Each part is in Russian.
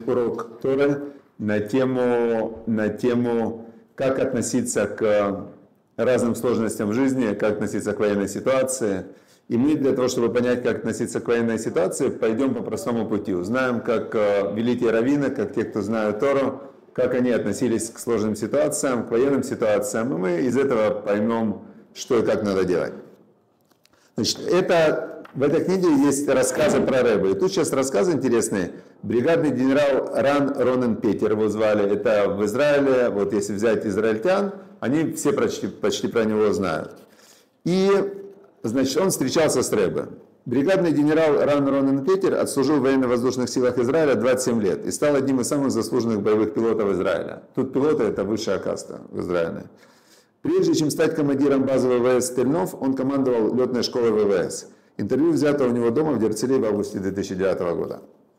урок Торы на тему, как относиться к разным сложностям в жизни, как относиться к военной ситуации. И мы для того, чтобы понять, как относиться к военной ситуации, пойдем по простому пути. Узнаем, как великие раввины, как те, кто знают Тору, как они относились к сложным ситуациям, к военным ситуациям. И мы из этого поймем, что и как надо делать. Значит, в этой книге есть рассказы про Ребе. И тут сейчас рассказы интересные. Бригадный генерал Ран Ронен Петер его звали. Это в Израиле, вот если взять израильтян, они все почти про него знают. И, значит, он встречался с Ребе. Бригадный генерал Ран Ронен Петер отслужил в военно-воздушных силах Израиля 27 лет и стал одним из самых заслуженных боевых пилотов Израиля. Тут пилоты – это высшая каста в Израиле. Прежде чем стать командиром базы ВВС Тельнов, он командовал летной школой ВВС. Интервью взято у него дома в Дерцеле в августе 2009 года.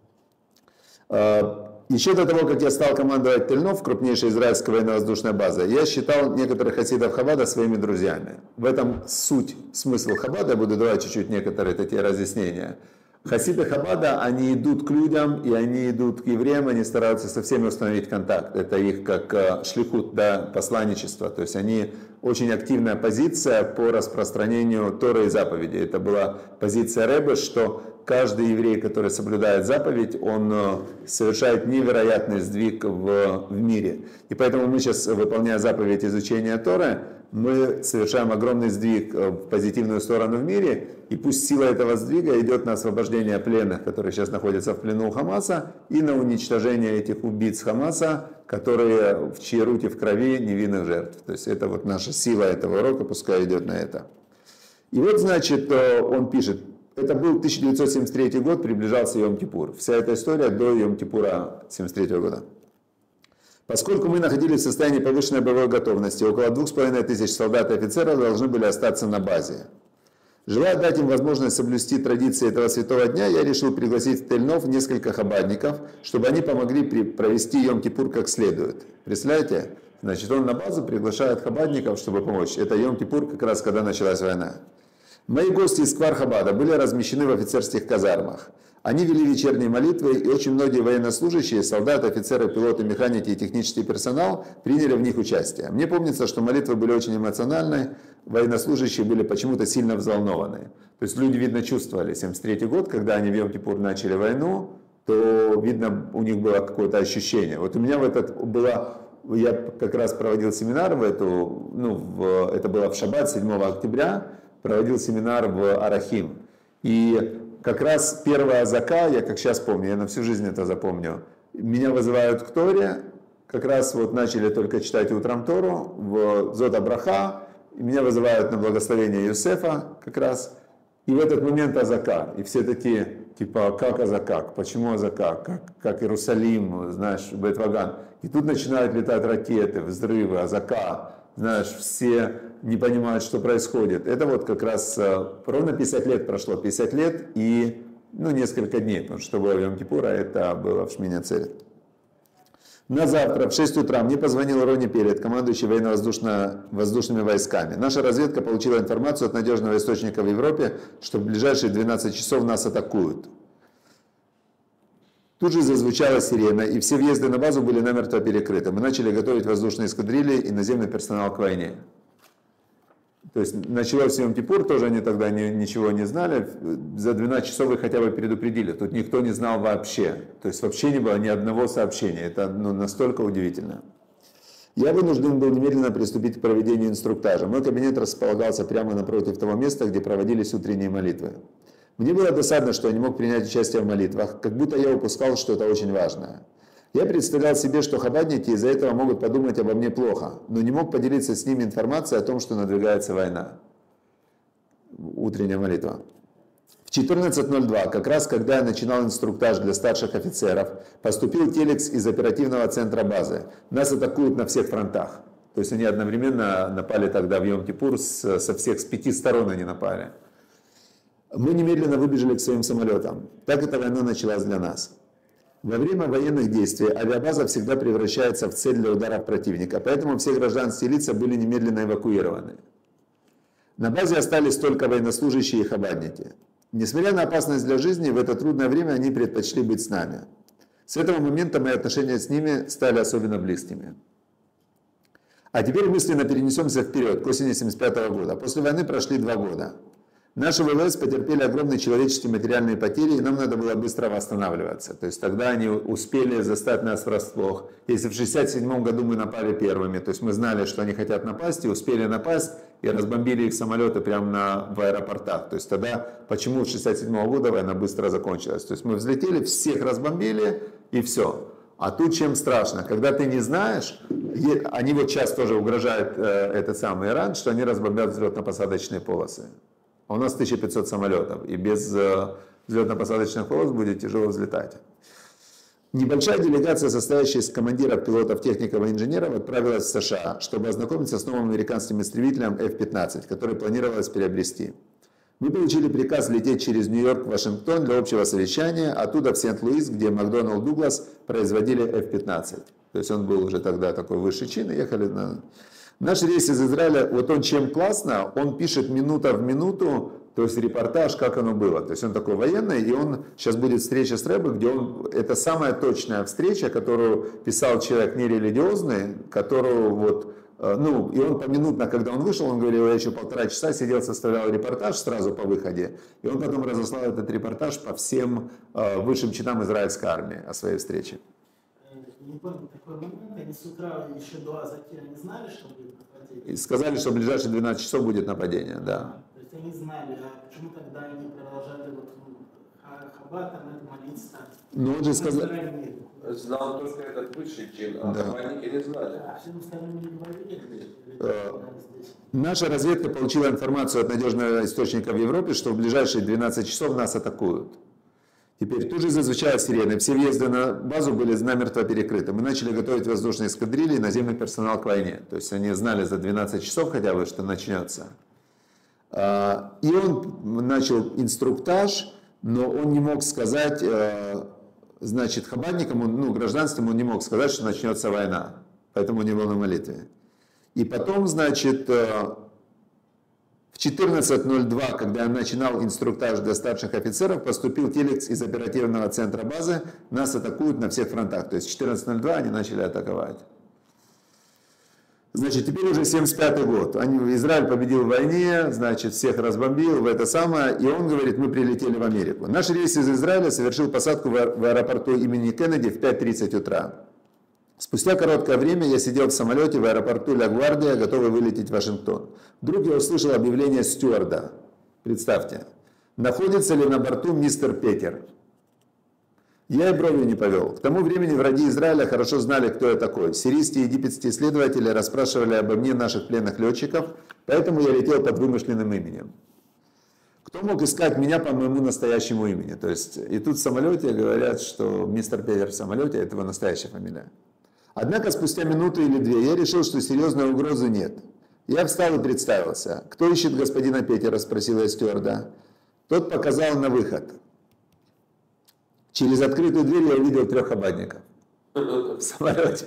Еще до того, как я стал командовать Тельнов, крупнейшей израильской военно-воздушной базой, я считал некоторых хасидов Хабада своими друзьями. В этом суть, смысл Хабада, я буду давать чуть-чуть некоторые такие разъяснения. Хасиды Хабада, они идут к людям, и они идут к евреям, они стараются со всеми установить контакт. Это их как шлихут, да, посланничество. То есть они очень активная позиция по распространению Торы и заповедей. Это была позиция Ребе, что каждый еврей, который соблюдает заповедь, он совершает невероятный сдвиг в мире. И поэтому мы сейчас, выполняя заповедь изучения Торы, мы совершаем огромный сдвиг в позитивную сторону в мире, и пусть сила этого сдвига идет на освобождение пленных, которые сейчас находятся в плену у Хамаса, и на уничтожение этих убийц Хамаса, которые в чьей руки в крови невинных жертв. То есть это вот наша сила этого урока, пускай идет на это. И вот, значит, он пишет, это был 1973 год, приближался Йом-Кипур. Вся эта история до Йом-Кипура 1973 года. Поскольку мы находились в состоянии повышенной боевой готовности, около 2500 солдат и офицеров должны были остаться на базе. Желая дать им возможность соблюсти традиции этого святого дня, я решил пригласить в Тельнов несколько хабадников, чтобы они помогли провести Йом-Кипур как следует. Представляете? Значит, он на базу приглашает хабадников, чтобы помочь. Это Йом-Кипур, как раз когда началась война. Мои гости из Квар-Хабада были размещены в офицерских казармах. Они вели вечерние молитвы, и очень многие военнослужащие, солдаты, офицеры, пилоты, механики и технический персонал приняли в них участие. Мне помнится, что молитвы были очень эмоциональны, военнослужащие были почему-то сильно взволнованы. То есть люди, видно, чувствовали 1973 год, когда они в Йом-Кипур начали войну, то, видно, у них было какое-то ощущение. Вот у меня я как раз проводил семинар это было в шаббат 7 октября, проводил семинар в Арахим. И как раз первая азака, я как сейчас помню, я на всю жизнь это запомню, меня вызывают к Торе, как раз вот начали только читать утром Тору, в Зода Браха, и меня вызывают на благословение Юсефа как раз, и в этот момент азака, и все такие, типа, как азака, почему азака, как Иерусалим, знаешь, Бет-Ваган, и тут начинают летать ракеты, взрывы, азака, знаешь, все не понимают, что происходит. Это вот как раз ровно 50 лет прошло, 50 лет и несколько дней, потому что было в Йом-Кипура, это было в Шмини Ацерет. На завтра в 6 утра мне позвонил Рони Перед, командующий военно-воздушными войсками. Наша разведка получила информацию от надежного источника в Европе, что в ближайшие 12 часов нас атакуют. Тут же зазвучала сирена, и все въезды на базу были намертво перекрыты. Мы начали готовить воздушные эскадрильи и наземный персонал к войне. То есть началось Йом-Кипур, тоже они тогда ничего не знали. За 12 часов их хотя бы предупредили. Тут никто не знал вообще. То есть вообще не было ни одного сообщения. Это настолько удивительно. Я вынужден был немедленно приступить к проведению инструктажа. Мой кабинет располагался прямо напротив того места, где проводились утренние молитвы. Мне было досадно, что я не мог принять участие в молитвах, как будто я упускал что-то очень важное. Я представлял себе, что хабадники из-за этого могут подумать обо мне плохо, но не мог поделиться с ними информацией о том, что надвигается война. Утренняя молитва. В 14:02, как раз когда я начинал инструктаж для старших офицеров, поступил телекс из оперативного центра базы. Нас атакуют на всех фронтах. То есть они одновременно напали тогда в Йом-Кипур, со всех, с 5 сторон они напали. Мы немедленно выбежали к своим самолетам. Так эта война началась для нас. Во время военных действий авиабаза всегда превращается в цель для ударов противника, поэтому все гражданские лица были немедленно эвакуированы. На базе остались только военнослужащие и хабадники. Несмотря на опасность для жизни, в это трудное время они предпочли быть с нами. С этого момента мои отношения с ними стали особенно близкими. А теперь мысленно перенесемся вперед, к осени 1975 года. После войны прошли 2 года. Наши ВВС потерпели огромные человеческие материальные потери, и нам надо было быстро восстанавливаться. То есть тогда они успели застать нас врасплох. Если в 1967 году мы напали первыми, то есть мы знали, что они хотят напасть, и успели напасть, и разбомбили их самолеты прямо в аэропортах. То есть тогда почему в 1967 года война быстро закончилась? То есть мы взлетели, всех разбомбили, и все. А тут чем страшно, когда ты не знаешь, они вот сейчас тоже угрожают этот самый Иран, что они разбомбят взлетно-посадочные полосы. А у нас 1500 самолетов, и без взлетно-посадочных полос будет тяжело взлетать. Небольшая делегация, состоящая из командиров, пилотов, техников и инженеров, отправилась в США, чтобы ознакомиться с новым американским истребителем F-15, который планировалось приобрести. Мы получили приказ лететь через Нью-Йорк в Вашингтон для общего совещания, оттуда в Сент-Луис, где Макдоналд Дуглас производили F-15. То есть он был уже тогда такой высший чин, и ехали на... Наш рейс из Израиля, вот он чем классно, он пишет минута в минуту, то есть репортаж, как оно было. То есть он такой военный, и он, сейчас будет встреча с Рэбе, где он, это самая точная встреча, которую писал человек нерелигиозный, которую вот, ну, и он поминутно, когда он вышел, он говорил, я еще 1,5 часа сидел, составлял репортаж сразу по выходе, и он потом разослал этот репортаж по всем высшим чинам израильской армии о своей встрече. Не помню, такой момент, они с утра еще до Азатира не знали, что будет нападение? И сказали, что в ближайшие 12 часов будет нападение, да. То есть они знали, а почему тогда они продолжали вот Хаббат, там это молиться? Ну он же сказал... Знал только этот высший чин, а командники не знали. А всем остальным не говорили? Наша разведка получила информацию от надежного источника в Европе, что в ближайшие 12 часов нас атакуют. Теперь тут же зазвучала сирены, все въезды на базу были намертво перекрыты. Мы начали готовить воздушные эскадрильи и наземный персонал к войне. То есть они знали за 12 часов хотя бы, что начнется. И он начал инструктаж, но он не мог сказать, значит, хаббатникам, гражданством он не мог сказать, что начнется война. Поэтому он не был на молитве. И потом, значит, в 14:02, когда я начинал инструктаж для старших офицеров, поступил телекс из оперативного центра базы, нас атакуют на всех фронтах. То есть в 14:02 они начали атаковать. Значит, теперь уже 1975 год. Израиль победил в войне, значит, всех разбомбил в это самое, и он говорит, мы прилетели в Америку. Наш рейс из Израиля совершил посадку в аэропорту имени Кеннеди в 5:30 утра. Спустя короткое время я сидел в самолете в аэропорту Ля Гвардия, готовый вылететь в Вашингтон. Вдруг я услышал объявление стюарда. Представьте, находится ли на борту мистер Петер? Я и бровью не повел. К тому времени враги Израиля хорошо знали, кто я такой. Сирийские и египетские следователи расспрашивали обо мне наших пленных летчиков, поэтому я летел под вымышленным именем. Кто мог искать меня по моему настоящему имени? То есть, и тут в самолете говорят, что мистер Петер в самолете, это его настоящая фамилия. Однако спустя минуту или две я решил, что серьезной угрозы нет. Я встал и представился. «Кто ищет господина Петера?» – спросил я стюарда. Тот показал на выход. Через открытую дверь я увидел 3 хаббатников в самолете.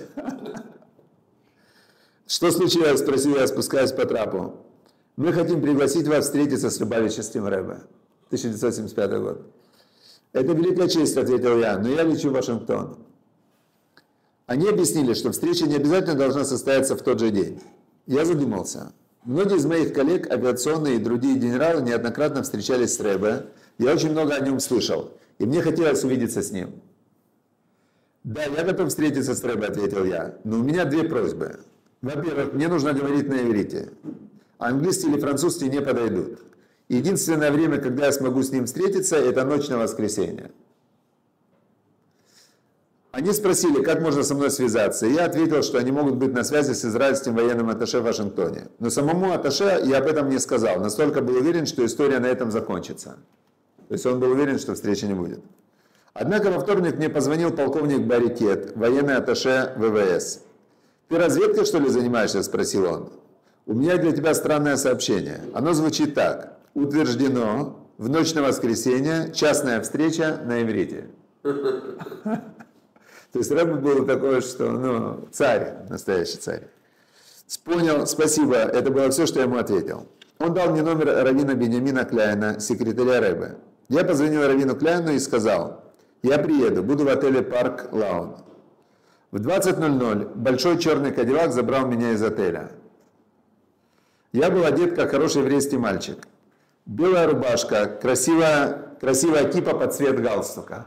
«Что случилось?» – спросил я, спускаясь по трапу. «Мы хотим пригласить вас встретиться с любавичеством Рэбе». 1975 год. «Это великая честь», – ответил я, – «но я лечу в Вашингтон». Они объяснили, что встреча не обязательно должна состояться в тот же день. Я задумался. Многие из моих коллег, авиационные и другие генералы, неоднократно встречались с Рэбе. Я очень много о нем слышал, и мне хотелось увидеться с ним. «Да, я готов встретиться с Рэбе», – ответил я, – «но у меня 2 просьбы. Во-первых, мне нужно говорить на иврите. Английский или французский не подойдут. Единственное время, когда я смогу с ним встретиться, это ночь на воскресенье». Они спросили, как можно со мной связаться, и я ответил, что они могут быть на связи с израильским военным атташе в Вашингтоне. Но самому атташе я об этом не сказал, настолько был уверен, что история на этом закончится. То есть он был уверен, что встречи не будет. Однако во вторник мне позвонил полковник Барикет, военный атташе ВВС. «Ты разведкой, что ли, занимаешься?» – спросил он. «У меня для тебя странное сообщение. Оно звучит так. Утверждено, в ночь на воскресенье, частная встреча на иврите». То есть Рэбе был такой, что, царь, настоящий царь. Понял, спасибо, это было все, что я ему ответил. Он дал мне номер раввина Беньямина Кляйна, секретаря Рэбе. Я позвонил раввину Кляйну и сказал, Я приеду, буду в отеле Парк Лаун. В 20:00 большой черный кадиллак забрал меня из отеля. Я был одет как хороший еврейский мальчик. Белая рубашка, красивая кипа под цвет галстука.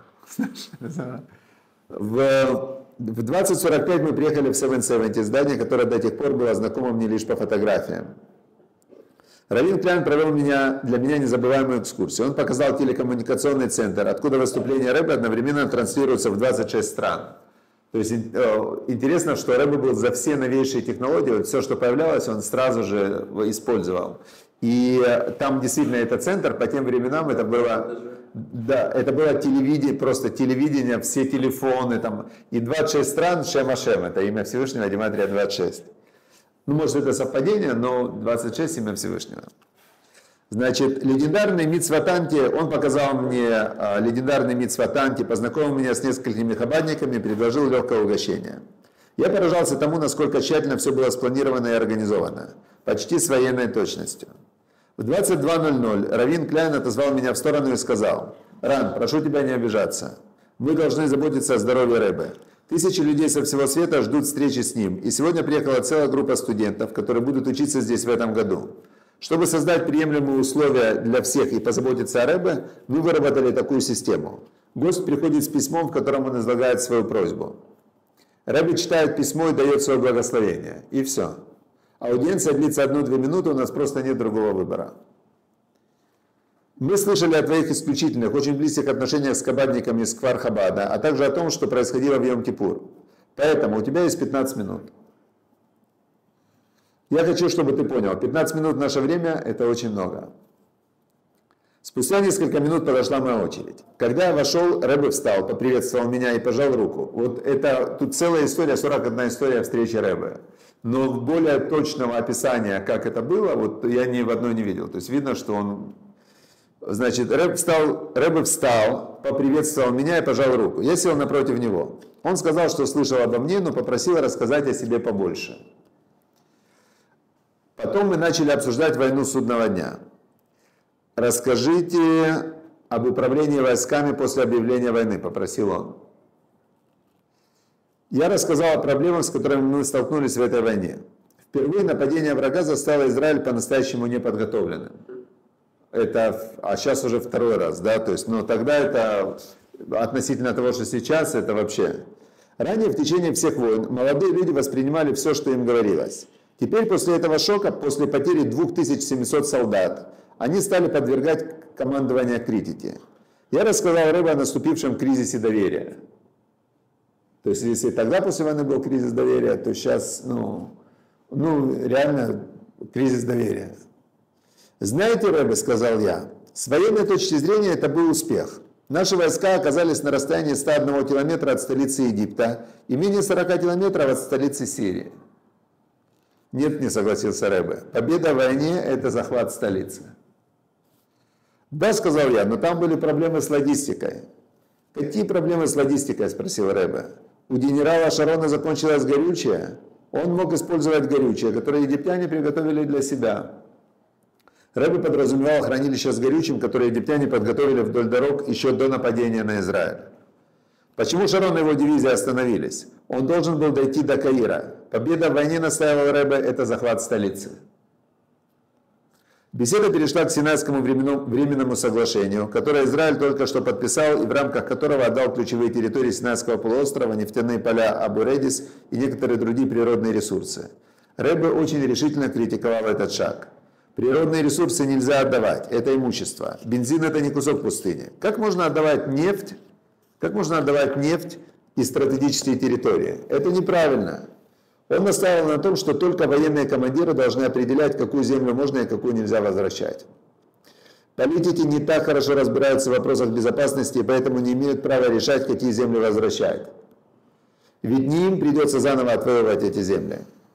В 20:45 мы приехали в 770, здание, которое до тех пор было знакомо мне лишь по фотографиям. Раввин Кляйн провел для меня незабываемую экскурсию. Он показал телекоммуникационный центр, откуда выступления Рэбе одновременно транслируются в 26 стран. То есть интересно, что Рэбе был за все новейшие технологии, вот все, что появлялось, он сразу же использовал. И там действительно этот центр, по тем временам это было, да, это было телевидение, просто телевидение, все телефоны, там, и 26 стран, Шем Ашем, это имя Всевышнего, Гематрия 26. Ну, может, это совпадение, но 26 имя Всевышнего. Значит, легендарный Мицватанти, он показал мне легендарный Мицватанти, познакомил меня с несколькими хабадниками и предложил легкое угощение. Я поражался тому, насколько тщательно все было спланировано и организовано, почти с военной точностью. В 22:00 раввин Кляйн отозвал меня в сторону и сказал: «Ран, прошу тебя не обижаться. Мы должны заботиться о здоровье Рэбе. Тысячи людей со всего света ждут встречи с ним, и сегодня приехала целая группа студентов, которые будут учиться здесь в этом году. Чтобы создать приемлемые условия для всех и позаботиться о Рэбе, мы выработали такую систему. Гость приходит с письмом, в котором он излагает свою просьбу. Рэбе читает письмо и дает свое благословение. И все. Аудиенция длится 1-2 минуты, у нас просто нет другого выбора. Мы слышали о твоих исключительных, очень близких отношениях с хабадниками из Кфар Хабада, а также о том, что происходило в Йом-Кипур. Поэтому у тебя есть 15 минут. Я хочу, чтобы ты понял, 15 минут в наше время – это очень много. Спустя несколько минут подошла моя очередь. Когда я вошел, Рэбе встал, поприветствовал меня и пожал руку. Вот это, тут целая история, 41 история встречи Рэбе. Но более точного описания, как это было, вот я ни в одной не видел. То есть видно, что он... Значит, Рэбе встал, поприветствовал меня и пожал руку. Я сел напротив него. Он сказал, что слышал обо мне, но попросил рассказать о себе побольше. Потом мы начали обсуждать войну судного дня. «Расскажите об управлении войсками после объявления войны», попросил он. Я рассказал о проблемах, с которыми мы столкнулись в этой войне. Впервые нападение врага заставило Израиль по-настоящему неподготовленным. А сейчас уже второй раз, да, то есть, но тогда это, относительно того, что сейчас, это вообще. Ранее в течение всех войн молодые люди воспринимали все, что им говорилось. Теперь после этого шока, после потери 2700 солдат, они стали подвергать командование критике. Я рассказал Рэбе о наступившем кризисе доверия. То есть, если тогда после войны был кризис доверия, то сейчас, реально кризис доверия. «Знаете, Рэбе, — сказал я, — с военной точки зрения это был успех. Наши войска оказались на расстоянии 101 километра от столицы Египта и менее 40 километров от столицы Сирии». «Нет, — не согласился Рэбе, — победа в войне — это захват столицы». «Да, — сказал я, — но там были проблемы с логистикой». «Какие проблемы с логистикой?» — спросил Рэбе. «У генерала Шарона закончилось горючее. Он мог использовать горючее, которое египтяне приготовили для себя». Рэбе подразумевал хранилище с горючим, которое египтяне подготовили вдоль дорог еще до нападения на Израиль. Почему Шарон и его дивизия остановились? Он должен был дойти до Каира. Победа в войне, настаивал Рэбе, это захват столицы. Беседа перешла к Синайскому временному соглашению, которое Израиль только что подписал и в рамках которого отдал ключевые территории Синайского полуострова, нефтяные поля Абу-Редис и некоторые другие природные ресурсы. Рэбе очень решительно критиковал этот шаг. Природные ресурсы нельзя отдавать, это имущество. Бензин — это не кусок пустыни. Как можно отдавать нефть и стратегические территории? Это неправильно. Он настаивал на том, что только военные командиры должны определять, какую землю можно и какую нельзя возвращать. Политики не так хорошо разбираются в вопросах безопасности и поэтому не имеют права решать, какие земли возвращать. Ведь не им придется заново отвоевывать эти земли.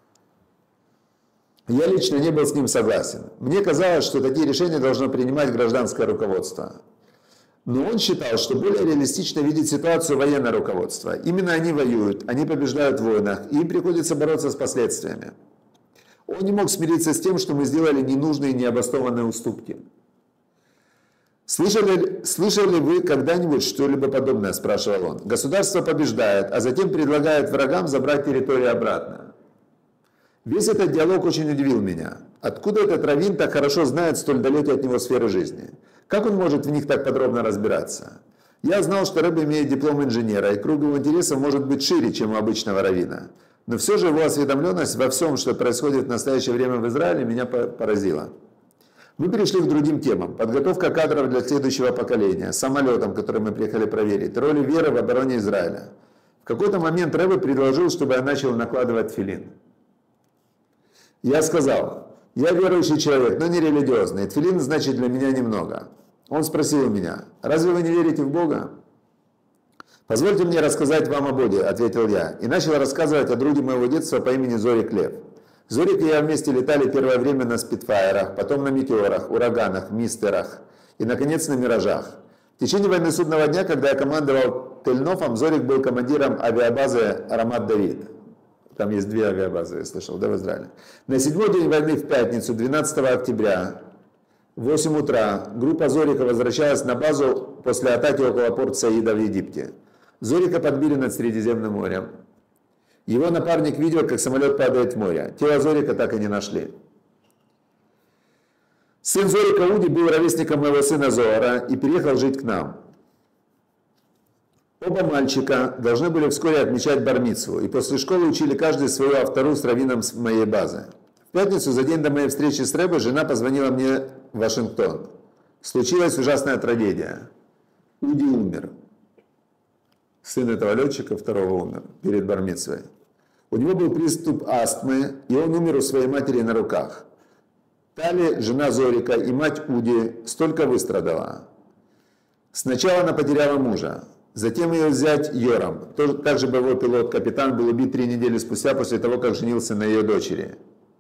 Я лично не был с ним согласен. Мне казалось, что такие решения должно принимать гражданское руководство. Но он считал, что более реалистично видеть ситуацию военное руководство. Именно они воюют, они побеждают в войнах, и им приходится бороться с последствиями. Он не мог смириться с тем, что мы сделали ненужные и необоснованные уступки. Слышали вы когда-нибудь что-либо подобное, спрашивал он. Государство побеждает, а затем предлагает врагам забрать территорию обратно. Весь этот диалог очень удивил меня. Откуда этот раввин так хорошо знает столь далекие от него сферы жизни? Как он может в них так подробно разбираться? Я знал, что Рэбе имеет диплом инженера, и круг его интересов может быть шире, чем у обычного раввина. Но все же его осведомленность во всем, что происходит в настоящее время в Израиле, меня поразила. Мы перешли к другим темам. Подготовка кадров для следующего поколения, самолетом, который мы приехали проверить, роли веры в обороне Израиля. В какой-то момент Рэбе предложил, чтобы я начал накладывать тфилин. Я сказал, я верующий человек, но не религиозный. Тфилин значит для меня немного. Он спросил меня, разве вы не верите в Бога? Позвольте мне рассказать вам о Боге, ответил я, и начал рассказывать о друге моего детства по имени Зорик Лев. Зорик и я вместе летали первое время на спитфайерах, потом на метеорах, ураганах, мистерах и, наконец, на миражах. В течение войны судного дня, когда я командовал Тель-Нофом, Зорик был командиром авиабазы Рамат Давид. Там есть 2 авиабазы, я слышал, да, в Израиле. На 7-й день войны в пятницу, 12 октября, в 8 утра, группа Зорика возвращалась на базу после атаки около порта Саида в Египте. Зорика подбили над Средиземным морем. Его напарник видел, как самолет падает в море. Тело Зорика так и не нашли. Сын Зорика Уди был ровесником моего сына Зоара и переехал жить к нам. Оба мальчика должны были вскоре отмечать бар-мицву, и после школы учили каждый свою автору с раввином с моей базы. В пятницу, за день до моей встречи с Рэбе, жена позвонила мне в Вашингтон. Случилась ужасная трагедия. Уди умер. Сын этого летчика второго умер перед бар-мицвой. У него был приступ астмы, и он умер у своей матери на руках. Тали, жена Зорика и мать Уди, столько выстрадала. Сначала она потеряла мужа. Затем ее зять Йорам, также боевой пилот-капитан, был убит 3 недели спустя после того, как женился на ее дочери.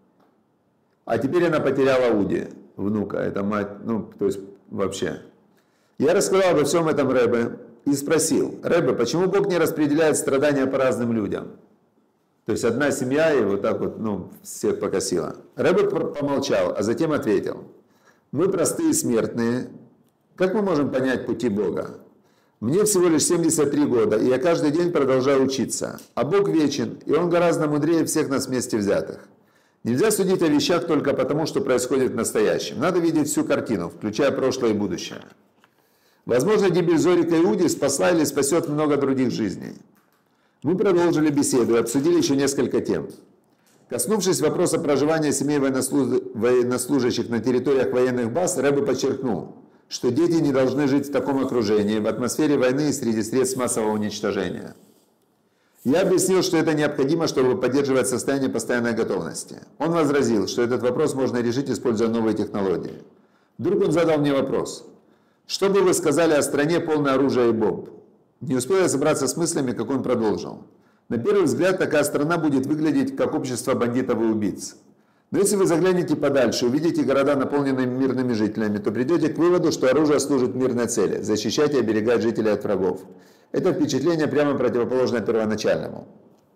А теперь она потеряла Уди, внука, это мать, то есть вообще. Я рассказал обо всем этом Рэбе и спросил, Рэбе, почему Бог не распределяет страдания по разным людям? То есть одна семья и вот так вот, всех покосила. Рэбе помолчал, а затем ответил, мы простые смертные, как мы можем понять пути Бога? Мне всего лишь 73 года, и я каждый день продолжаю учиться. А Бог вечен, и Он гораздо мудрее всех нас вместе взятых. Нельзя судить о вещах только потому, что происходит в настоящем. Надо видеть всю картину, включая прошлое и будущее. Возможно, гибель Зорика и Уди спасла или спасет много других жизней. Мы продолжили беседу и обсудили еще несколько тем. Коснувшись вопроса проживания семей военнослужащих на территориях военных баз, Рэбе подчеркнул, что дети не должны жить в таком окружении, в атмосфере войны и среди средств массового уничтожения. Я объяснил, что это необходимо, чтобы поддерживать состояние постоянной готовности. Он возразил, что этот вопрос можно решить, используя новые технологии. Вдруг он задал мне вопрос. Что бы вы сказали о стране, полной оружия и бомб? Не успел я собраться с мыслями, как он продолжил. На первый взгляд, такая страна будет выглядеть как общество бандитов и убийц. Но если вы заглянете подальше, увидите города, наполненные мирными жителями, то придете к выводу, что оружие служит мирной цели – защищать и оберегать жителей от врагов. Это впечатление прямо противоположно первоначальному.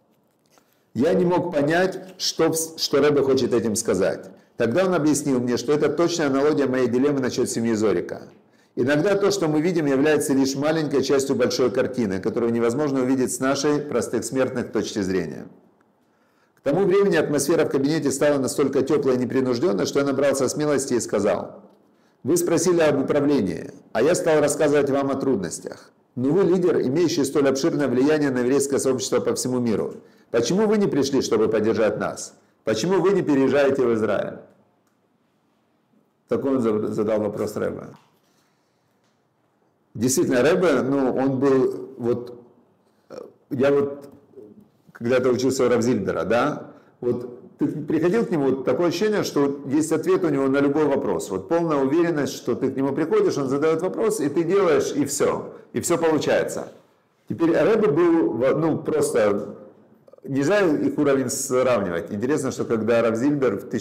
Я не мог понять, что Рэбе хочет этим сказать. Тогда он объяснил мне, что это точная аналогия моей дилеммы насчет семьи Зорика. Иногда то, что мы видим, является лишь маленькой частью большой картины, которую невозможно увидеть с нашей, простых смертных, точки зрения. К тому времени атмосфера в кабинете стала настолько теплой и непринужденной, что я набрался смелости и сказал, «Вы спросили об управлении, а я стал рассказывать вам о трудностях. Но вы лидер, имеющий столь обширное влияние на еврейское сообщество по всему миру. Почему вы не пришли, чтобы поддержать нас? Почему вы не переезжаете в Израиль?» Так он задал вопрос Рэбе. Действительно, Рэбе, он был, я когда-то учился у Рав Зильбера, да, ты приходил к нему, такое ощущение, что есть ответ у него на любой вопрос. Полная уверенность, что ты к нему приходишь, он задает вопрос, и ты делаешь, и все получается. Теперь Рэбе был, просто, нельзя их уровень сравнивать. Интересно, что когда Рав Зильбер в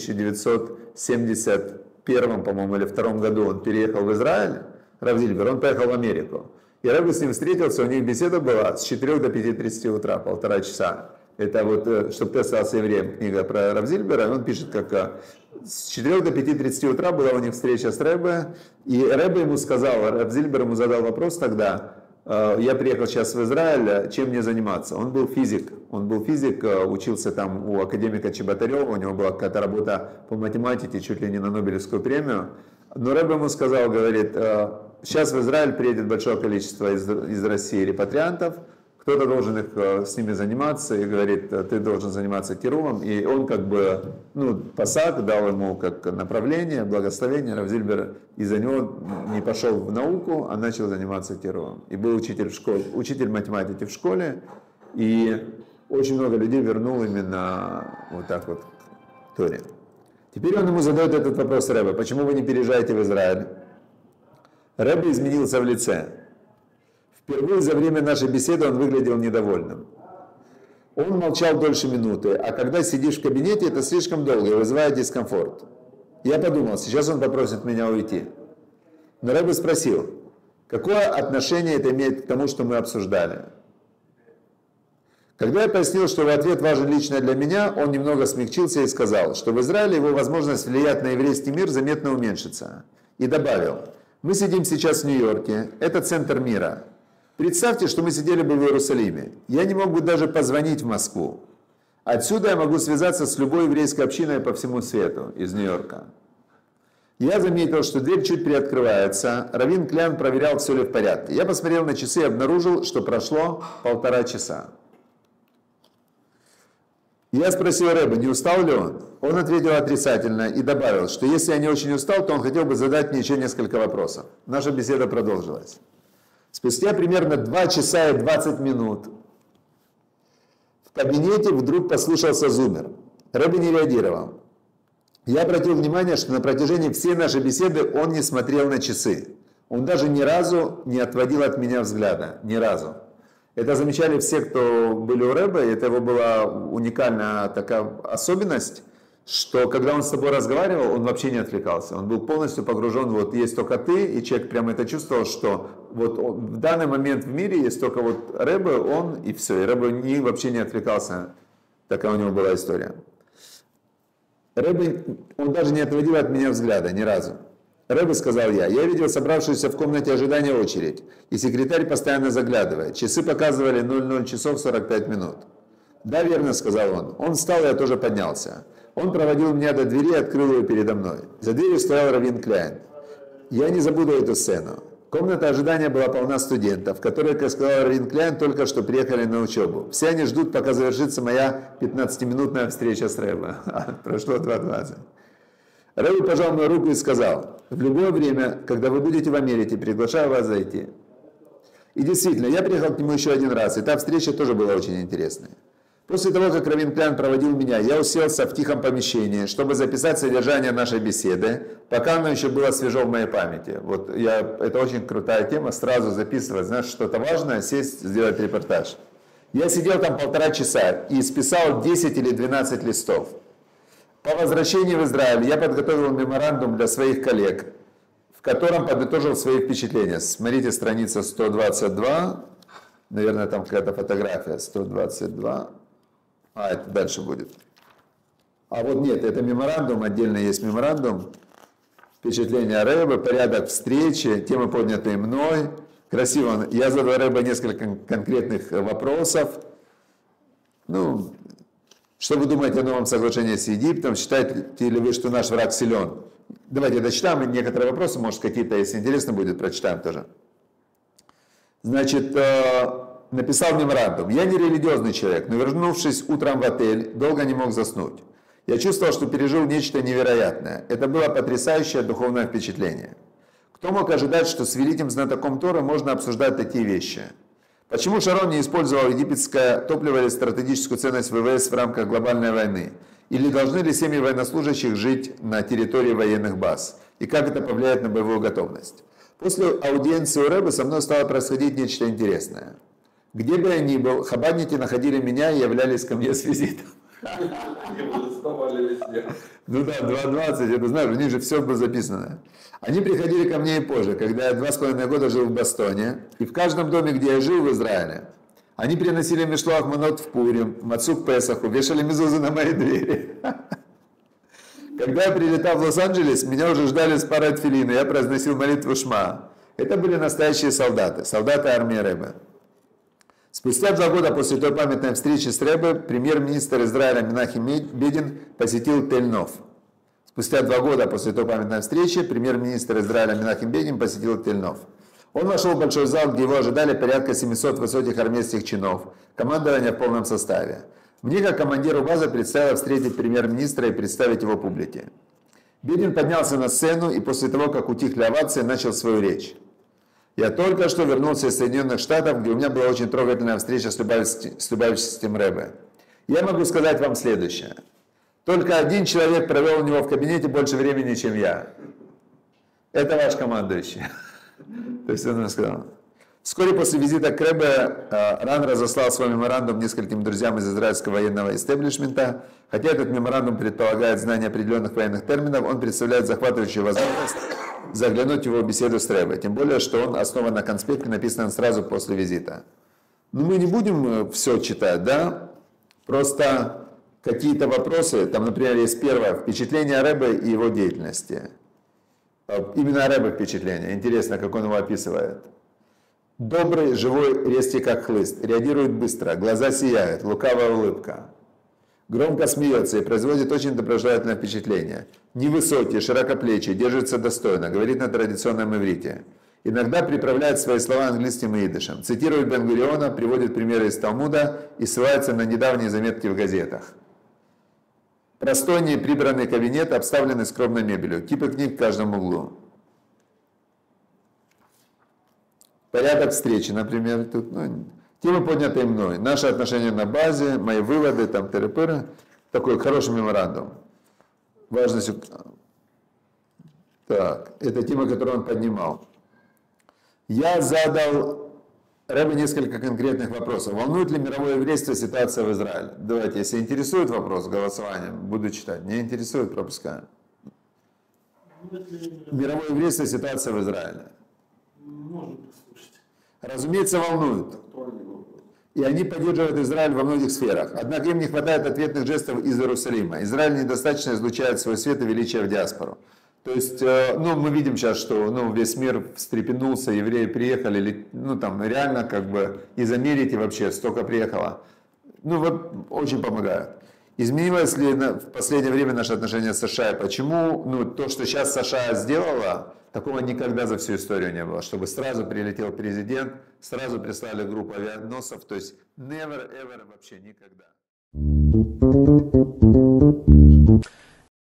1971, по-моему, или 2 году он переехал в Израиль, Рав Зильбер, он поехал в Америку. И Рэбе с ним встретился, у них беседа была с 4 до 5:30 утра, 1,5 часа. Это вот, чтобы ты остался евреем, книга про Рав Зильбера, он пишет, как с 4 до 5:30 утра была у них встреча с Ребе, и Ребе ему сказал, Рав Зильбер ему задал вопрос тогда, я приехал сейчас в Израиль, чем мне заниматься? Он был физик, учился там у академика Чеботарева, у него была какая-то работа по математике, чуть ли не на Нобелевскую премию. Но Ребе ему сказал, говорит, сейчас в Израиль приедет большое количество из России репатриантов, кто-то должен с ними заниматься, и говорит, ты должен заниматься Кирувом. И он как бы, посад дал ему как направление, благословение. Рав Зильбер из-за него не пошел в науку, а начал заниматься Кирувом. И был учитель в школе, учитель математики в школе, и очень много людей вернул именно вот так вот к Торе. Теперь он ему задает этот вопрос Ребе, почему вы не переезжаете в Израиль? Ребе изменился в лице. Впервые за время нашей беседы он выглядел недовольным. Он молчал дольше минуты, а когда сидишь в кабинете, это слишком долго и вызывает дискомфорт. Я подумал, сейчас он попросит меня уйти. Но Ребе спросил, какое отношение это имеет к тому, что мы обсуждали? Когда я пояснил, что в ответ важен лично для меня, он немного смягчился и сказал, что в Израиле его возможность влиять на еврейский мир заметно уменьшится. И добавил, мы сидим сейчас в Нью-Йорке, это центр мира. Представьте, что мы сидели бы в Иерусалиме. Я не мог бы даже позвонить в Москву. Отсюда я могу связаться с любой еврейской общиной по всему свету, из Нью-Йорка. Я заметил, что дверь чуть приоткрывается. Раввин Кляйн проверял, все ли в порядке. Я посмотрел на часы и обнаружил, что прошло 1,5 часа. Я спросил Ребе, не устал ли он? Он ответил отрицательно и добавил, что если я не очень устал, то он хотел бы задать мне еще несколько вопросов. Наша беседа продолжилась. Спустя примерно 2 часа и 20 минут в кабинете вдруг послышался зумер. Ребе не реагировал. Я обратил внимание, что на протяжении всей нашей беседы он не смотрел на часы. Он даже ни разу не отводил от меня взгляда. Ни разу. Это замечали все, кто были у Ребе, и это его была уникальная такая особенность, что когда он с тобой разговаривал, он вообще не отвлекался. Он был полностью погружен, вот есть только ты, и человек прямо это чувствовал, что вот в данный момент в мире есть только вот Ребе, он и все. И Ребе вообще не отвлекался. Такая у него была история. Ребе, он даже не отводил от меня взгляда ни разу. Ребе, сказал я видел собравшуюся в комнате ожидания очередь, и секретарь постоянно заглядывает. Часы показывали 00 часов 45 минут. Да, верно, сказал он. Он встал, я тоже поднялся. Он проводил меня до двери и открыл ее передо мной. За дверью стоял раввин Кляйн. Я не забуду эту сцену. Комната ожидания была полна студентов, которые, как сказал раввин Кляйн, только что приехали на учебу. Все они ждут, пока завершится моя 15-минутная встреча с Ребе. Прошло 2:20. Ребе пожал мою руку и сказал, в любое время, когда вы будете в Америке, приглашаю вас зайти. И действительно, я приехал к нему еще один раз, и та встреча тоже была очень интересной. После того, как раввин Кляйн проводил меня, я уселся в тихом помещении, чтобы записать содержание нашей беседы, пока оно еще было свежо в моей памяти. Вот это очень крутая тема, сразу записывать, знаешь, что-то важное, сесть, сделать репортаж. Я сидел там 1,5 часа и списал 10 или 12 листов. По возвращении в Израиль я подготовил меморандум для своих коллег, в котором подытожил свои впечатления. Смотрите, страница 122, наверное, там какая-то фотография, 122, это дальше будет. А вот нет, это меморандум, отдельно есть меморандум, впечатления Ребе, порядок встречи, темы, поднятые мной. Красиво, я задал Ребе несколько конкретных вопросов. Что вы думаете о новом соглашении с Египтом? Считаете ли вы, что наш враг силен? Давайте дочитаем некоторые вопросы, может какие-то, если интересно будет, прочитаем тоже. Значит, написал меморандум. Я не религиозный человек, но вернувшись утром в отель, долго не мог заснуть. Я чувствовал, что пережил нечто невероятное. Это было потрясающее духовное впечатление. Кто мог ожидать, что с великим знатоком Торы можно обсуждать такие вещи? Почему Шарон не использовал египетское топливо или стратегическую ценность ВВС в рамках глобальной войны? Или должны ли семьи военнослужащих жить на территории военных баз? И как это повлияет на боевую готовность? После аудиенции у Ребе со мной стало происходить нечто интересное. Где бы я ни был, хабадники находили меня и являлись ко мне с визитом. Ну да, 2:20, это знаешь, у них же все было записано. Они приходили ко мне и позже, когда я 2,5 года жил в Бостоне, и в каждом доме, где я жил в Израиле, Они приносили мишлах манот в Пурим, мацу к Песаху, вешали мезузы на мои двери. Когда я прилетал в Лос-Анджелес, меня уже ждали с парой тфилин, и я произносил молитву Шма. Это были настоящие солдаты, солдаты армии Ребе. Спустя 2 года после той памятной встречи с Ребе, премьер-министр Израиля Менахем Бегин посетил Тель-Нов. Спустя 2 года после той памятной встречи, премьер-министр Израиля Менахем Бегин посетил Тель-Нов. Он вошел в большой зал, где его ожидали порядка 700 высоких армейских чинов, командование в полном составе. Мне, как командиру базы, предстояло встретить премьер-министра и представить его публике. Бегин поднялся на сцену и после того, как утихли овации, начал свою речь. Я только что вернулся из Соединенных Штатов, где у меня была очень трогательная встреча с любавичским Ребе. Я могу сказать вам следующее. Только один человек провел у него в кабинете больше времени, чем я. Это ваш командующий. То есть он сказал. Вскоре после визита к Ребе Ран разослал свой меморандум нескольким друзьям из израильского военного истеблишмента. Хотя этот меморандум предполагает знание определенных военных терминов, он представляет захватывающую возможность заглянуть в его беседу с Ребе. Тем более, что он основан на конспекте, написанном сразу после визита. Но мы не будем все читать, да? Просто какие-то вопросы, там, например, есть первое, впечатление о Ребе и его деятельности. Именно о Ребе впечатление. Интересно, как он его описывает. Добрый, живой, резкий как хлыст, реагирует быстро, глаза сияют, лукавая улыбка. Громко смеется и производит очень доброжелательное впечатление. Невысокий, широкоплечий, держится достойно, говорит на традиционном иврите. Иногда приправляет свои слова английским и идышем. Цитирует Бен-Гуриона, приводит примеры из Талмуда и ссылается на недавние заметки в газетах. Простой, неприбранный кабинет, обставленный скромной мебелью. Кипы книг в каждом углу. Порядок встречи, например, тут, темы, поднятые мной, наши отношения на базе, мои выводы, там, тыры-пыры, такой хороший меморандум. Важность. Так, это тема, которую он поднимал. Я задал Ребе несколько конкретных вопросов. Волнует ли мировое еврейство ситуация в Израиле? Давайте, если интересует вопрос голосованием, буду читать. Не интересует, пропускаю. Мировое еврейство ситуация в Израиле. Можно послушать. Разумеется, волнует. И они поддерживают Израиль во многих сферах. Однако им не хватает ответных жестов из Иерусалима. Израиль недостаточно излучает свой свет и величие в диаспору. То есть, мы видим сейчас, что весь мир встрепенулся, евреи приехали, там реально как бы из Америки вообще столько приехало. Очень помогают. Изменилось ли в последнее время наше отношение с США? Почему? То, что сейчас США сделала, такого никогда за всю историю не было. Чтобы сразу прилетел президент, сразу прислали группу авианосцев. То есть never ever вообще никогда.